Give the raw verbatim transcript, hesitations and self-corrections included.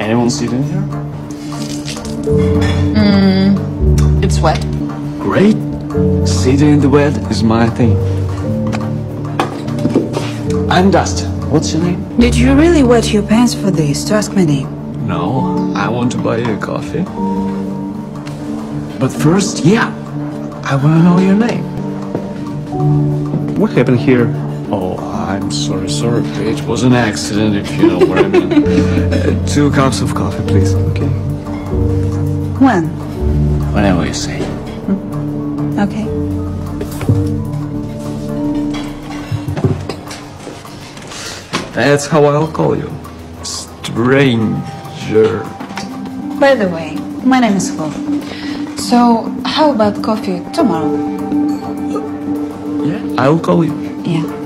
Anyone sitting here? Mm, it's wet. Great. Sitting in the wet is my thing. I'm Dustin. What's your name? Did you really wet your pants for this to ask my name? No, I want to buy you a coffee. But first, yeah, I want to know your name. What happened here? Oh, I'm sorry, sorry. It was an accident, if you know what I mean. uh, two cups of coffee, please. Okay. When? Whenever you say. Okay. That's how I'll call you. Stranger. By the way, my name is Flo. So, how about coffee tomorrow? Yeah, I'll call you. Yeah.